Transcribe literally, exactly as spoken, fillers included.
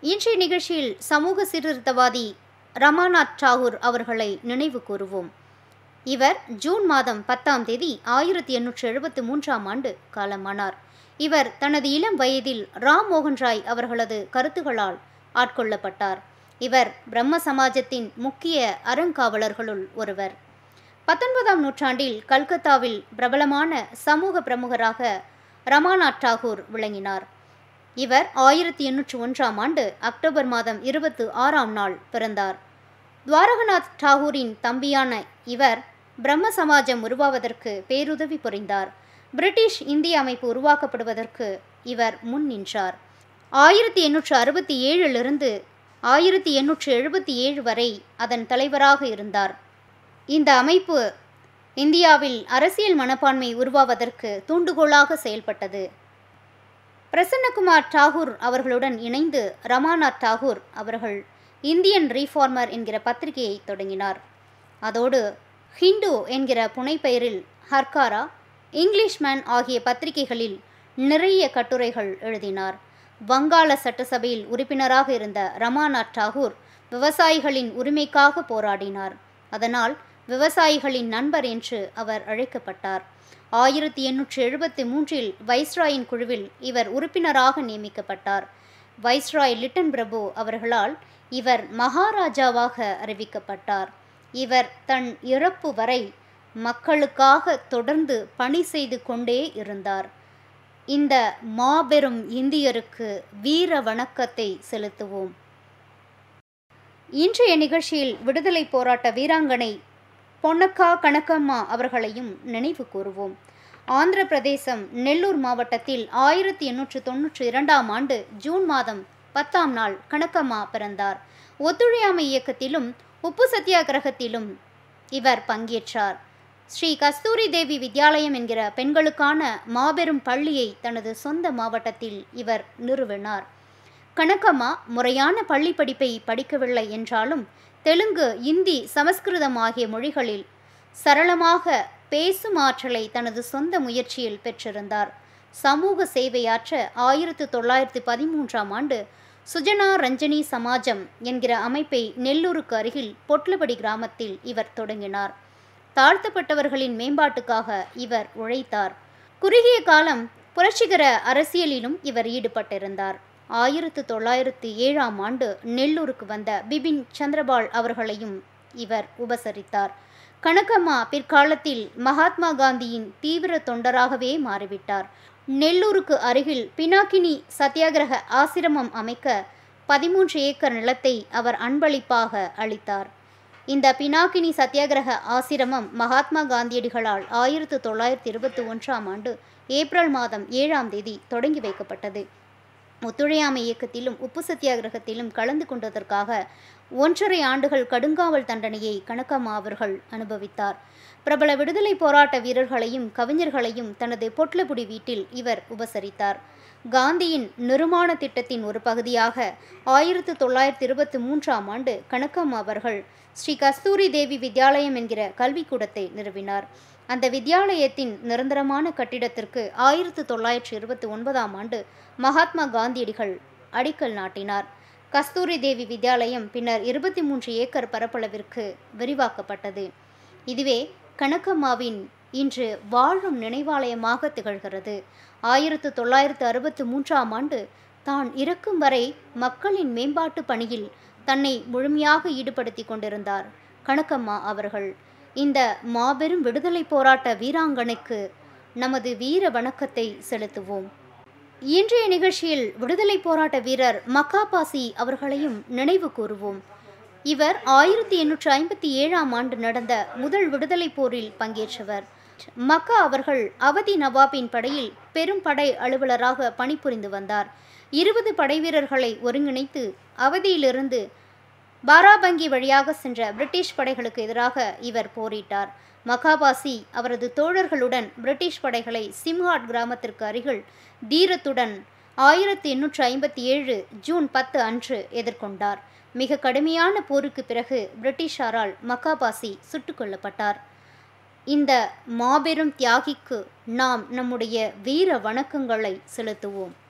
இன்றைய நிகழ்ச்சியில் சமூக சீர்திருத்தவாதி ரமாநாத் டாகூர் அவர்களை நினைவு கூறுவோம். இவர் ஜூன் மாதம் பத்தாம் தேதி ஆயிரத்தி எண்ணூற்று எழுபத்தி மூன்றாம் ஆண்டு காலமானார். இவர் தனது இளம் வயதில் ராம் மோகன் ராய் அவர்களது கருத்துகளால் ஆட்கொள்ளப்பட்டார். இவர் பிரம்ம சமாஜத்தின் முக்கிய அறங்காவலர்களுள் ஒருவர். பத்தொன்பதாம் நூற்றாண்டில் கல்கத்தாவில் பிரபலமான சமூக பிரமுகராக ரமாநாத் டாகூர் விளங்கினார். இவர் ஆயிரத்தி எண்ணூற்று ஒன்றாம் ஆண்டு அக்டோபர் மாதம் இருபத்தி ஆறாம் நாள் பிறந்தார். துவாரகநாத் டாகூரின் தம்பியான இவர் பிரம்ம சமாஜம் உருவாவதற்கு பேருதவி புரிந்தார். பிரிட்டிஷ் இந்திய அமைப்பு உருவாக்கப்படுவதற்கு இவர் முன் நின்றார். ஆயிரத்தி எண்ணூற்று அறுபத்தி ஏழிலிருந்து ஆயிரத்தி எண்ணூற்று எழுபத்தி ஏழு வரை அதன் தலைவராக இருந்தார். இந்த அமைப்பு இந்தியாவில் அரசியல் மனப்பான்மை உருவாவதற்கு தூண்டுகோலாக செயல்பட்டது. பிரசன்னகுமார் டாகூர் அவர்களுடன் இணைந்து ரமாநாத் டாகூர் அவர்கள் இந்தியன் ரீஃபார்மர் என்கிற பத்திரிகையை தொடங்கினார். அதோடு ஹிந்து என்கிற புனைப்பெயரில் ஹர்காரா, இங்கிலீஷ்மேன் ஆகிய பத்திரிகைகளில் நிறைய கட்டுரைகள் எழுதினார். வங்காள சட்டசபையில் உறுப்பினராக இருந்த ரமாநாத் டாகூர் விவசாயிகளின் உரிமைக்காக போராடினார். அதனால் விவசாயிகளின் நண்பர் என்று அவர் அழைக்கப்பட்டார். ஆயிரத்தி எண்ணூற்று எழுபத்தி மூன்றில் வைஸ்ராயின் குழுவில் இவர் உறுப்பினராக நியமிக்கப்பட்டார். வைஸ்ராய் லிட்டன் பிரபு அவர்களால் இவர் மகாராஜாவாக அறிவிக்கப்பட்டார். இவர் தன் இறப்பு வரை மக்களுக்காக தொடர்ந்து பணி செய்து கொண்டே இருந்தார். இந்த மாபெரும் இந்தியருக்கு வீர வணக்கத்தை செலுத்துவோம். இன்றைய நிகழ்ச்சியில் விடுதலை போராட்ட வீராங்கனை பொன்னக்கா கனகம்மா அவர்களையும் நினைவு கூறுவோம். ஆந்திர பிரதேசம் நெல்லூர் மாவட்டத்தில் ஆயிரத்தி எண்ணூற்று தொன்னூற்றி இரண்டாம் ஆண்டு ஜூன் மாதம் பத்தாம் நாள் கனகம்மா பிறந்தார். ஒத்துழையாமை இயக்கத்திலும் உப்பு சத்தியாகிரகத்திலும் இவர் பங்கேற்றார். ஸ்ரீ கஸ்தூரி தேவி வித்யாலயம் என்கிற பெண்களுக்கான மாபெரும் பள்ளியை தனது சொந்த மாவட்டத்தில் இவர் நிறுவினார். கனகம்மா முறையான பள்ளி படிப்பை படிக்கவில்லை என்றாலும் தெலுங்கு, இந்தி, சமஸ்கிருதம் ஆகிய மொழிகளில் சரளமாக பேசும் ஆற்றலை தனது சொந்த முயற்சியில் பெற்றிருந்தார். சமூக சேவையாற்ற ஆயிரத்தி தொள்ளாயிரத்தி பதிமூன்றாம் ஆண்டு சுஜனா ரஞ்சனி சமாஜம் என்கிற அமைப்பை நெல்லூருக்கு அருகில் பொட்லபடி கிராமத்தில் இவர் தொடங்கினார். தாழ்த்தப்பட்டவர்களின் மேம்பாட்டுக்காக இவர் உழைத்தார். குறுகிய காலம் புரட்சிகர அரசியலிலும் இவர் ஈடுபட்டிருந்தார். ஆயிரத்தி தொள்ளாயிரத்தி ஏழாம் ஆண்டு நெல்லூருக்கு வந்த பிபின் சந்திரபால் அவர்களையும் இவர் உபசரித்தார். கனகம்மா பிற்காலத்தில் மகாத்மா காந்தியின் தீவிர தொண்டராகவே மாறிவிட்டார். நெல்லூருக்கு அருகில் பினாக்கினி சத்தியாகிரக ஆசிரமம் அமைக்க பதிமூன்று ஏக்கர் நிலத்தை அவர் அன்பளிப்பாக அளித்தார். இந்த பினாக்கினி சத்தியாகிரக ஆசிரமம் மகாத்மா காந்தியடிகளால் ஆயிரத்தி தொள்ளாயிரத்தி இருபத்தி ஒன்றாம் ஆண்டு ஏப்ரல் மாதம் ஏழாம் தேதி தொடங்கி வைக்கப்பட்டது. ஒத்துழையாமை இயக்கத்திலும் உப்பு சத்தியாகிரகத்திலும் கலந்து கொண்டதற்காக ஒன்றரை ஆண்டுகள் கடுங்காவல் தண்டனையை கனகம்மா அவர்கள் அனுபவித்தார். பிரபல விடுதலை போராட்ட வீரர்களையும் கவிஞர்களையும் தனது பொட்லபுடி வீட்டில் இவர் உபசரித்தார். காந்தியின் நிர்மாண திட்டத்தின் ஒரு பகுதியாக ஆயிரத்தி தொள்ளாயிரத்தி இருபத்தி மூன்றாம் ஆண்டு கனகம்மா அவர்கள் ஸ்ரீ கஸ்தூரி தேவி வித்யாலயம் என்கிற கல்விக்கூடத்தை நிறுவினார். அந்த வித்யாலயத்தின் நிரந்தரமான கட்டிடத்திற்கு ஆயிரத்தி தொள்ளாயிரத்தி இருபத்தி ஒன்பதாம் ஆண்டு மகாத்மா காந்தியடிகள் அடிக்கல் நாட்டினார். கஸ்தூரி தேவி வித்யாலயம் பின்னர் இருபத்தி மூன்று ஏக்கர் பரப்பளவிற்கு விரிவாக்கப்பட்டது. இதுவே கனகம்மாவின் இன்று வாழும் நினைவாலயமாக திகழ்கிறது. ஆயிரத்தி தொள்ளாயிரத்து அறுபத்தி மூன்றாம் ஆண்டு தான் இறக்கும் வரை மக்களின் மேம்பாட்டு பணியில் தன்னை முழுமையாக ஈடுபடுத்தி கொண்டிருந்தார் கனகம்மா அவர்கள். இந்த மாபெரும் விடுதலை போராட்ட வீராங்கனைக்கு நமது வீர வணக்கத்தை செலுத்துவோம். இன்றைய நிகழ்ச்சியில் விடுதலை போராட்ட வீரர் மக்காபாசி அவர்களையும் நினைவு கூறுவோம். இவர் ஆயிரத்தி எண்ணூற்று ஐம்பத்தி ஏழாம் ஆண்டு நடந்த முதல் விடுதலை போரில் பங்கேற்றவர். மக்கா அவர்கள் அவதி நவாபின் படையில் பெரும் படை அலுவலராக பணிபுரிந்து வந்தார். இருபது படை வீரர்களை ஒருங்கிணைத்து அவதியிலிருந்து பாராபங்கி வழியாக சென்ற பிரிட்டிஷ் படைகளுக்கு எதிராக இவர் போரிட்டார். மக்காபாசி அவரது தோழர்களுடன் பிரிட்டிஷ் படைகளை சிம்ஹாட் கிராமத்திற்கு அருகில் தீரத்துடன் ஆயிரத்தி எண்ணூற்று ஐம்பத்தி ஏழு ஜூன் பத்து அன்று எதிர்கொண்டார். மிக கடுமையான போருக்கு பிறகு பிரிட்டிஷாரால் மக்காபாசி சுட்டுக் கொல்லப்பட்டார். இந்த மாபெரும் தியாகிக்கு நாம் நம்முடைய வீர வணக்கங்களை செலுத்துவோம்.